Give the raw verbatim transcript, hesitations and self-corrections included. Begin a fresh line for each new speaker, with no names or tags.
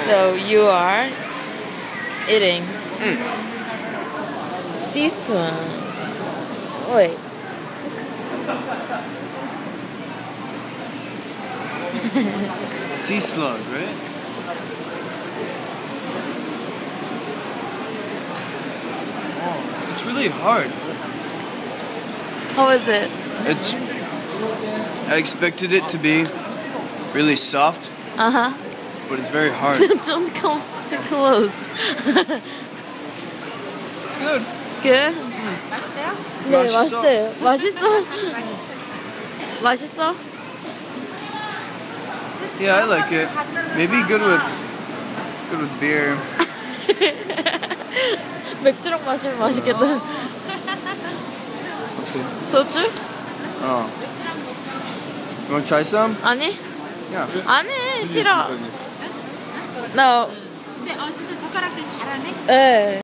So you are eating
Mm.
this one. Wait.
Sea slug, right? Oh, it's really hard.
How is it?
It's. I expected it to be really soft,
Uh huh.
but it's very hard.
Don't come too close.
It's good.
Good?
맛있대요?
네,
맛있어.
맛있어요. 맛있어? 맛있어?
Yeah, I like it. Maybe good with good with beer.
맥주랑 마시면 맛있겠다. 소주?
Oh. You want to try some?
아니?
Yeah.
아니, 싫어. 나,
근데 어 진짜 젓가락질 잘하네?
네.